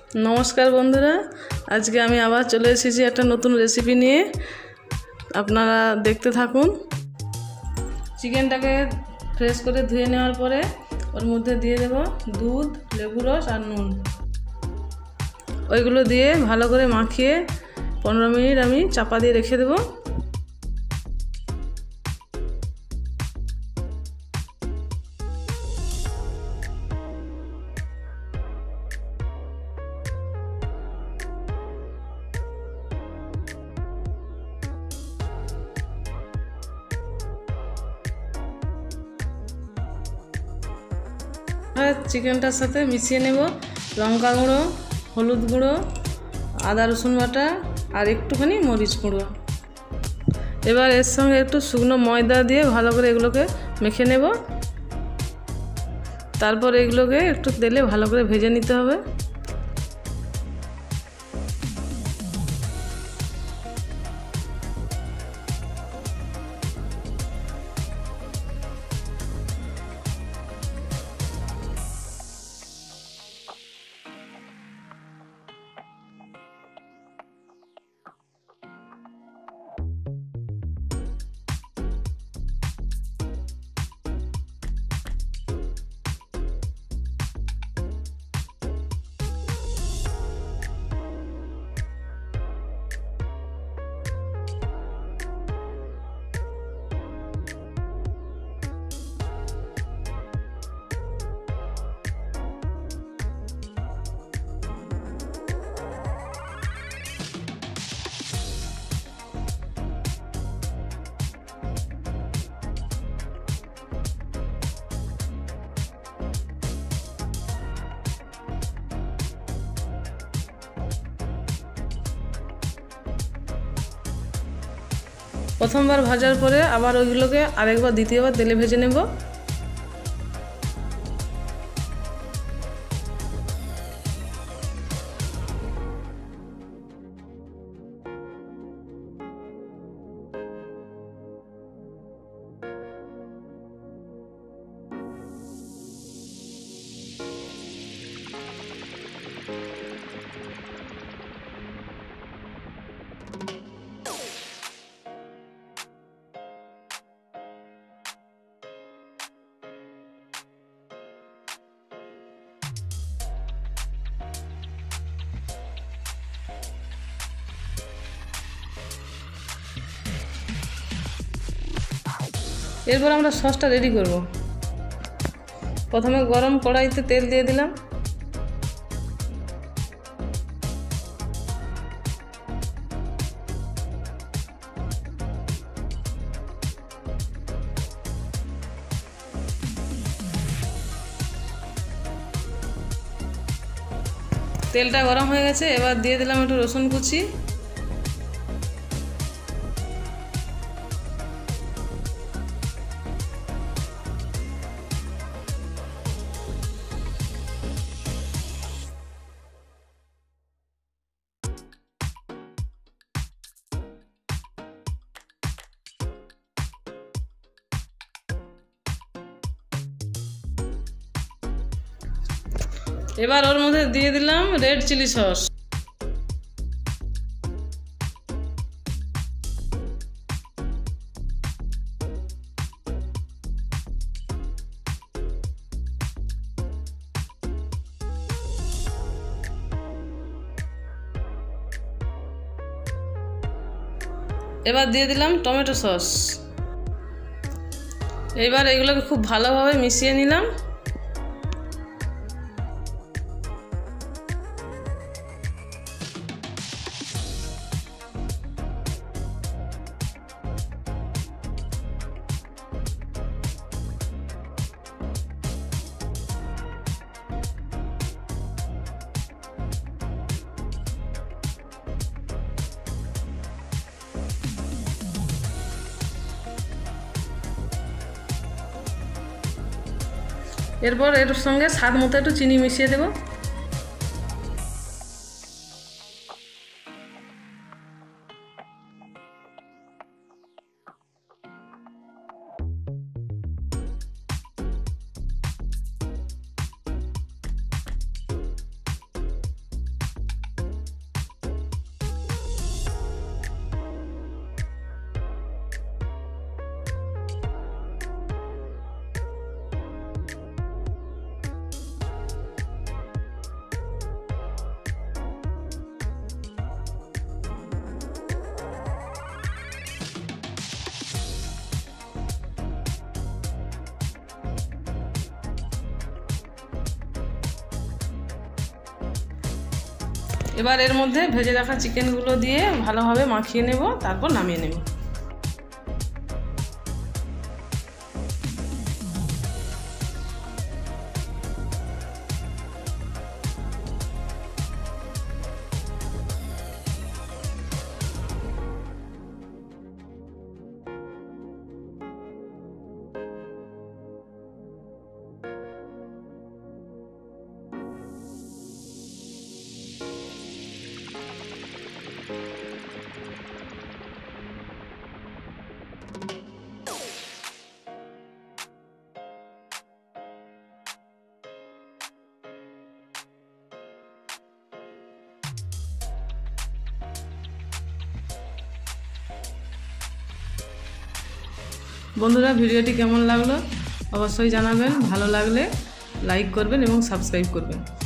नमस्कार बंधुरा आज के आमी आबार चले एसेछि एक नतून रेसिपि निये आपनारा देखते थाकुन। चिकेनटाके फ्रेश करे धुए नेওয়ার परे ओर मध्य दिए देब दूध लेबू रस और नुन ओइगुलो दिए भालो करे माखिए 15 मिनट आमी चापा दिए रेखे देब। चिकेनटार साथे मिशिए नेब लंका गुঁড়ো हलुद गुঁড়ো आदा रसुन बाटा और एकटूखानी मरीच गुঁড়ো। एबार एर संगे एकटू शुकनो मयदा दिए भालो करे एगुलोके मेखे नेब। तारपर एगुलोके एकटू तेले भालो करे भेजे निते होबे। प्रथमबार भाजार परे आबार ओइगुलोके आरेकबार द्वितीयबार तेले भेजे नेब। एरपर आमरा ससटा रेडी करब। प्रथमे गरम कड़ाईते तेल दिए दिलाम। तेलटा गरम हो गेছে এবার দিয়ে দিলাম একটু রসুন কুচি। এবার ওর মধ্যে দিয়ে দিলাম রেড চিলি সস। এবার দিয়ে দিলাম টমেটো সস। এবার এগুলোকে খুব ভালোভাবে মিশিয়ে নিলাম। এরপর এর সঙ্গে স্বাদ মতো একটু চিনি মিশিয়ে দেব। এবার এর মধ্যে ভেজে রাখা চিকেনগুলো দিয়ে ভালোভাবে মাখিয়ে নেব, তারপর নামিয়ে নেব। বন্ধুরা, ভিডিওটি কেমন লাগলো অবশ্যই জানাবেন। ভালো লাগলে লাইক করবেন এবং সাবস্ক্রাইব করবেন।